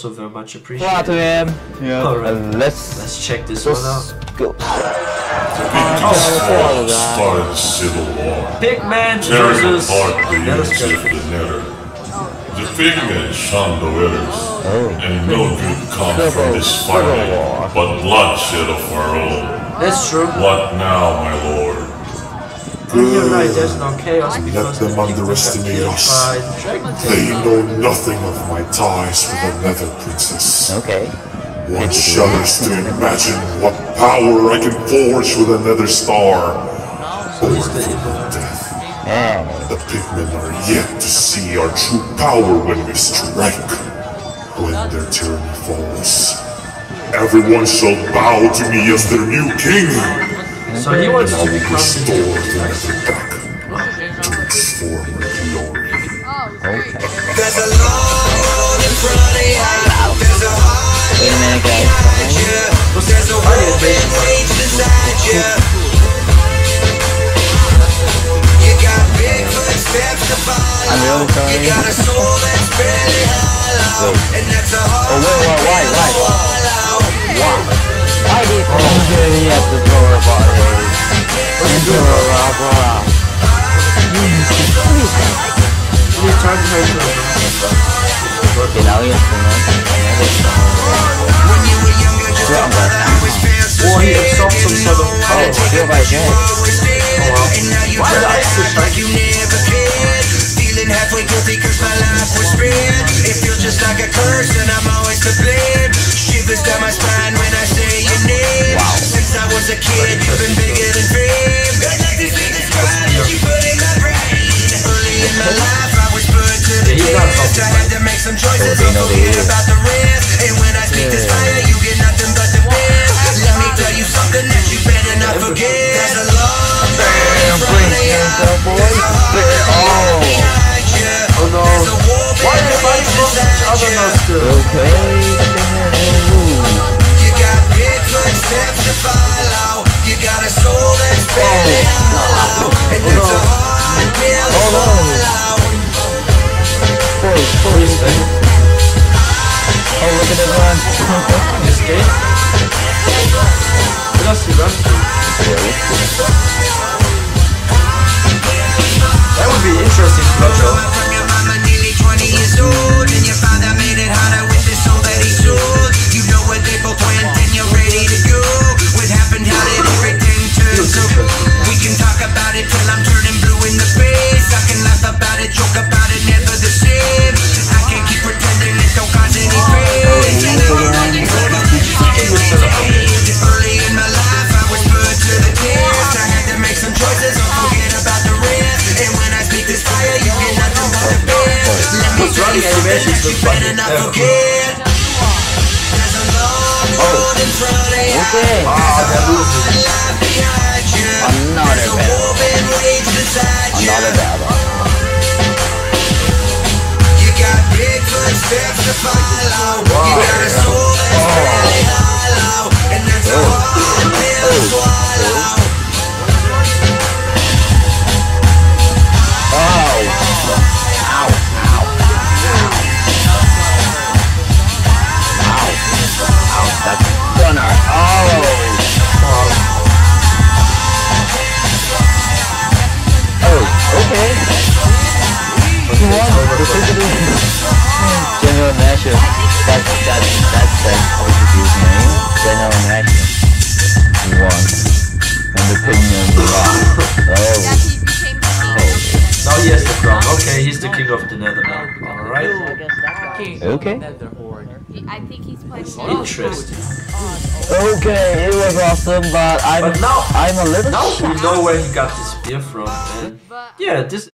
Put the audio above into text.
also very much appreciated. Fly to him. Yeah. Alright, Let's check this one out. Go. Started a civil war. Pigman Tearing versus apart the Nether units of the Nether. The pigmen shunned the withers, and no good come from this fighting, but bloodshed of our own. That's true. What now, my lord? You're right, there's no chaos Let because them the people got underestimate killed us. by the dragon They tail. know nothing of my ties with the Nether Princess. Okay. One shudders to imagine what power I can forge with another star. Born from death. Yeah. The pigmen are yet to see our true power when we strike. When their tyranny falls, everyone shall bow to me as their new king. So he wants I to will become restore the the Nether back to its former glory. There's a long road in front of you. There's a heart Wait a minute, guys. behind you. There's a woman waiting inside you. You got big footsteps to follow. I'm really sorry. You got a soul that's barely hollow, and that's a hard Why? swallow. Why did he have to throw a body? Into a rock. He's trying to hurt her. Genau jetzt, When you were younger, just a brother, I was fierce. Or he absorbed some sort of power. Feel by Jen. And now you Why did I switch like you never cared. Feeling halfway guilty cause my life was spared. It feels just like a curse and I'm always to blame. Shivers down my spine when I say your name. Since I was a kid, you've been bigger than fame. Got nothing to describe that you put in my brain. Early in my life, I was put to the test. I had to make some choices, don't forget about the rest. And when I speak this fire, you get nothing but the best. Let me tell you something that you better not forget. There's a long road in front of you. There's a heart behind you. Oh no. There's a war Why are they fighting against each other now still? You got big footsteps to follow. You got a soul that's barely hollow, and it's a hard pill to swallow. Oh, look at that one. Escape? Where does he run to? That would be interesting to watch out. From your mama nearly 20 years old, and your father made it harder with the soul that he sold. You know where they both went and you're ready to go. What happened, how did everything turn so? We can talk about it till I'm turning blue in the face. I can laugh about it, joke about it, never the same. I can't keep pretending it don't cause any pain. Early in my life, I was put to the test. I had to make some choices, don't forget about the rest. And when I speak this fire, you get nothing but the best. Let me tell you something that you better not forget. There's a long road in front of you. There's a life behind you. There's a war been waged inside you. You got big footsteps to follow. You got a soul that's barely hollow, and that's a hard pill to swallow. General Nation. That's Portuguese name. General Nation. He won. And the pigment Yeah, he became the king. Now he has the crown. Okay, he's the king of the Nether now. Alright. Okay. I think he's playing. Interesting. Okay, it was awesome, but But now, I'm a little now shocked. we know where he got this spear from, and yeah, this